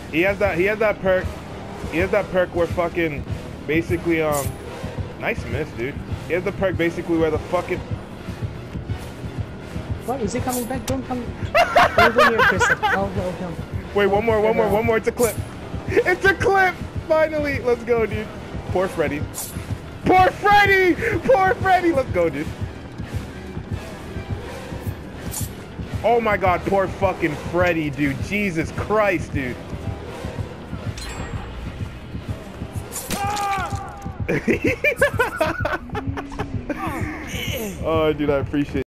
He has that perk. He has that perk where fucking basically nice miss, dude. He has the perk basically where the fucking What? Is he coming back? Don't come. Hold on your crystal. Oh, no. Wait, one more. It's a clip. It's a clip. Finally, let's go, dude. Poor Freddy. Poor Freddy. Poor Freddy. Let's go, dude. Oh my God, poor fucking Freddy, dude. Jesus Christ, dude. Oh, dude, I appreciate it.